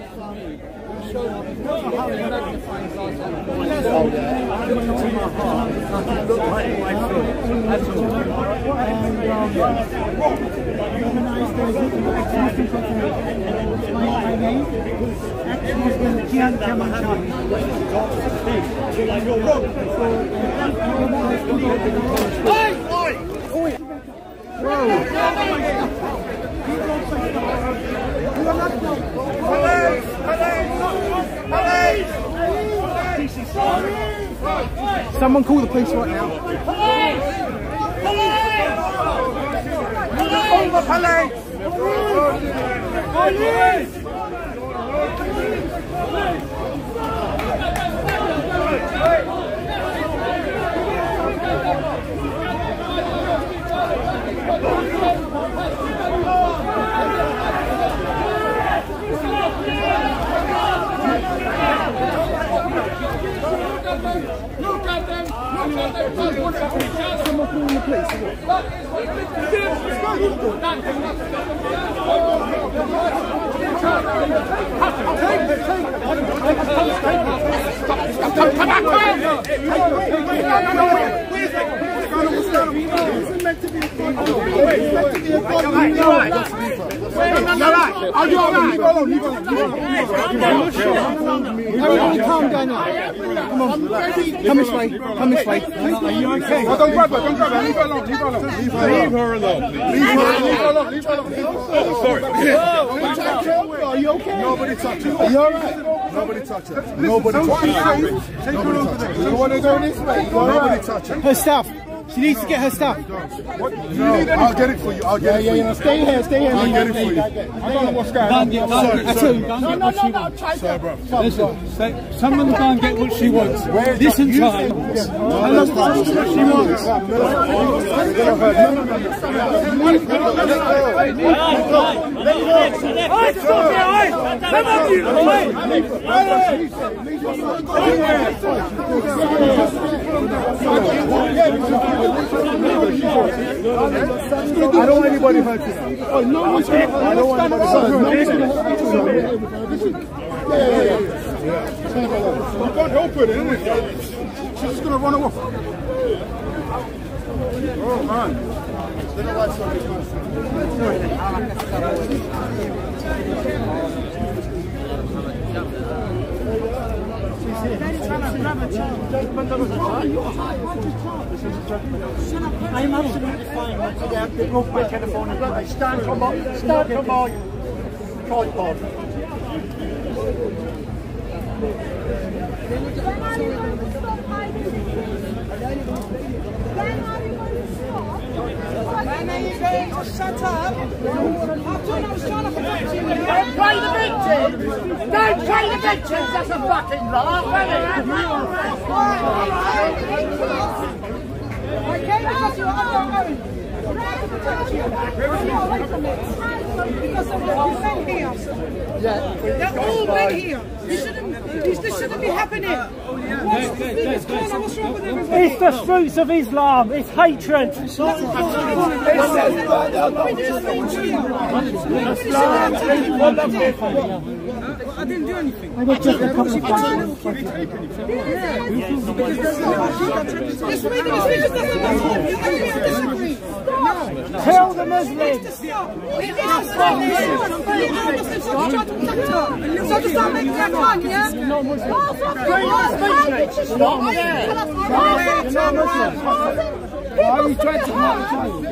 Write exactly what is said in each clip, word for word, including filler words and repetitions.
Someone call the police right now. Call the police! Police! Look at them! Look at them! Someone call the police. Are you alright? Leave alone, leave alone. Everybody calm down now. Come on. Come this way. Come this way. Are you okay? Oh, don't grab her, don't grab her. Leave her alone, leave her alone. Leave her alone. Leave her alone, leave her alone. Oh, sorry. Are you okay? Nobody touch her. Are you alright? Nobody touch her. Nobody touch her. Take her over there. You want to go this way? Nobody touch her. Her stuff. She needs to get her stuff. What? No, I'll get it for you. I'll get it for you. Stay here, stay here. I'll get it for you. I don't know what's going on. Sorry, sorry. No, no, no, no. Sorry, bro. Listen, someone can't get what she wants. This and time. Tell us what she wants. I don't want anybody hurting her. Oh, no one's going to hurt her. I don't want anybody hurting her. Yeah, yeah, yeah. You can't help it, innit? She's just going to run off. Oh, man. I'm absolutely fine. Once again, they broke my telephone and I stand from my, stand from my tripod. When are you going to stop hiding? When are you going to stop? When are you going to shut up? Hatun, I was trying to protect you. Don't play the victims! Don't play the victims! That's a fucking laugh, isn't I came because you're on your own. Away from it. Because of what you said here. They're all men here. This shouldn't, this shouldn't be happening. What's the biggest corner? What's wrong with everybody? It's the fruits of Islam. It's hatred. I didn't do anything. I got just a couple of This meeting is really disagree. Tell the Muslims. So does that make that one, yeah? Why are you trying to hurt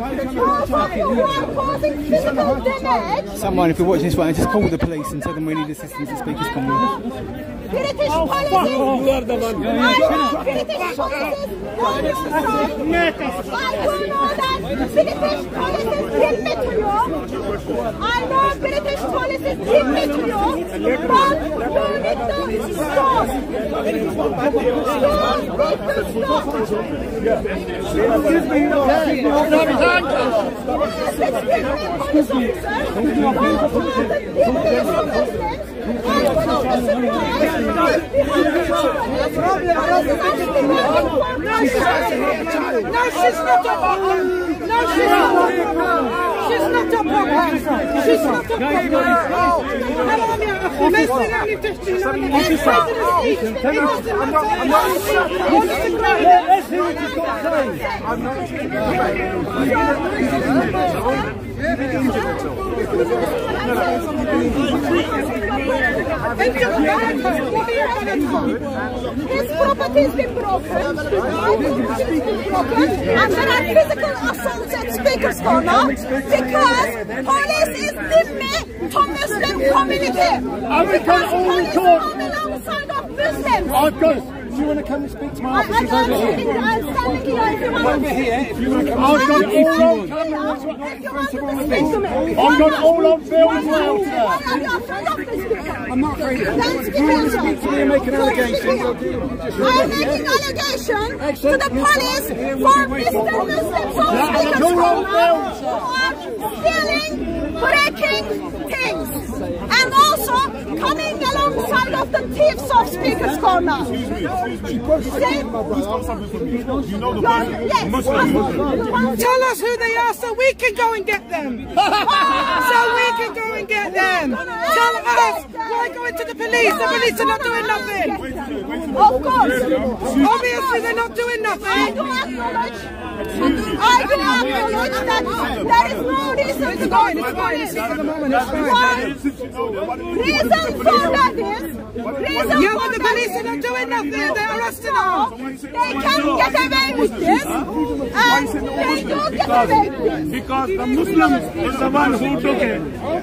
Someone, if you're watching this one, just call the police and tell them we need assistance. The speaker's coming. British policies! I know British policies on your side! I do know that British policies give me to you! I know British policies give me to you! But you need to stop! You need to stop! Excuse me, no. Excuse me. No, she's not a problem. No, she's not a problem. She's not a problem. She's not a problem. His property has been broken. My property has been broken. And there are physical assaults at Speaker's Corner because police is dimmy to Muslim community. Because police are on alongside of Muslims. I've got it. Do you want to come and speak to my officers over here? I'm standing here. If you want Over here, if you want to come and speak to me. I've got it all on film as well, sir. I'm not afraid of it. Speak to me and make an allegation. I'm making allegation to the police for Mister Muslims on Speaker's Corner who are stealing, breaking things, and also coming alongside of the thieves of Speaker's Corner. Tell us who they are so we can go and get them. So we can go and get them. Tell us. Why go into the police? The police are not doing nothing. Of course. Obviously they're not doing nothing. I do acknowledge. I do acknowledge that there is no reason to go to the police. One reason for that is, reason yeah, for but the that police is, are not doing nothing. They're arresting us. They can get away with this, and they do get away with this. Because the Muslim is the one who took it.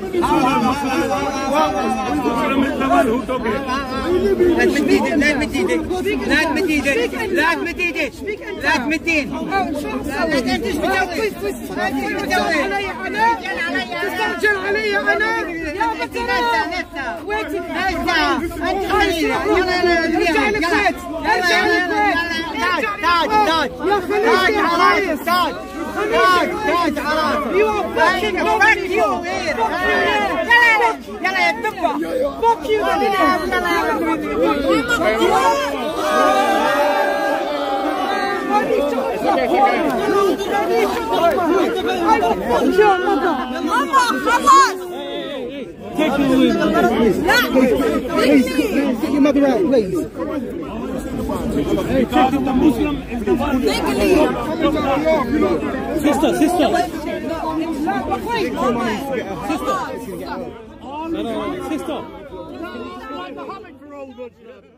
Muslim is the one who took it. لا تمديد لا تمديد لا تمديد لا تمديد لا تمدين لا تمديش بتوي تستعجل علي انا تستعجل علي انا يا بطل وين انت خلينا يلا يلا ارجع الكويت ارجع الكويت تاج تاج تاج يا خليج يا ريس تاج تاج تاج عراسه You are fucking fuck you يلا يا الدبه fuck you Take your leave. Please, get your mother out, please. Because the Muslim is the one who Sister, sister. took it. Sister. Sister. Muhammad for all good.